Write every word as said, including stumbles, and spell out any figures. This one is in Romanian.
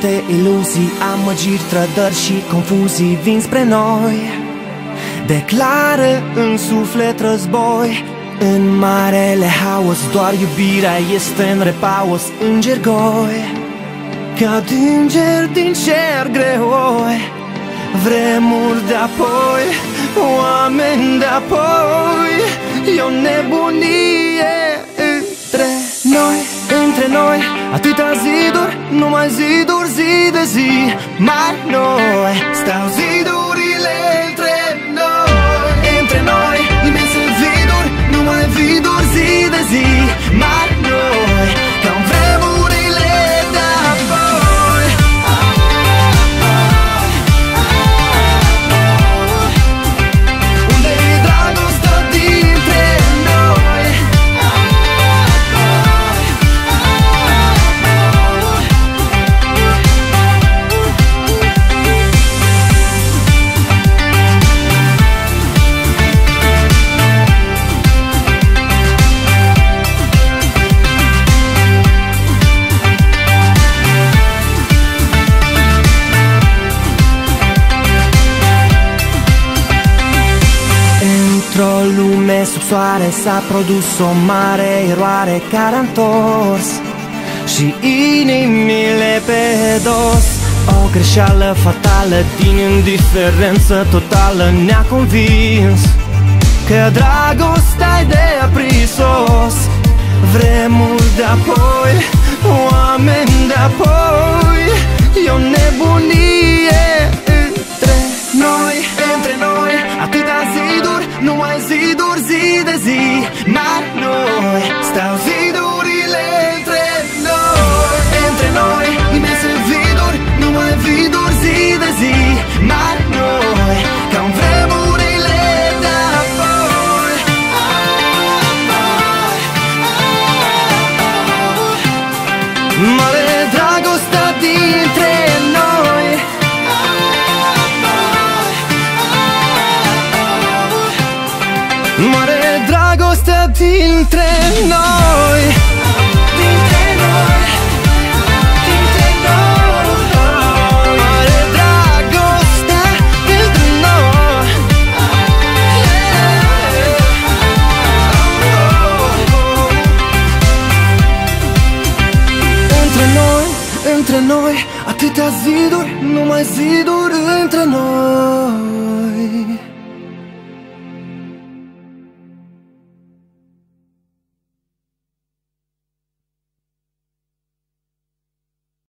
multe iluzii, amăgiri, trădări și confuzii vin spre noi. Declară în suflet război, în marele haos doar iubirea este în repaus. Îngeri goi, ca îngeri din cer greoi, vremuri de-apoi, oameni de-apoi. E o nebunie între noi, între noi, atâtea ziduri, numai ziduri, zi de zi. Mai noi stau zidurile între noi, între noi, imense viduri, numai viduri, zi de zi. Mai noi, ca în vremurile de-apoi. Unde-i dragostea dintre noi? Într-o lume sub soare s-a produs o mare eroare care a întors și inimile pe dos. O greșeală fatală din indiferență totală ne-a convins că dragostea-i de aprisos. Vremuri de-apoi, oameni de-apoi, e o nebunie între noi, între noi, atâtea ziduri, numai ziduri, zi de zi. Mai noi stau zidurile între noi, între noi, imense viduri, numai viduri, zi de zi. Mai noi, ca în vremurile de-apoi. Mare dragostea dintre noi, mare dragostea dintre noi, dintre noi, dintre noi, mare dragostea dintre noi. Între noi, între noi, atâtea ziduri, numai ziduri între noi.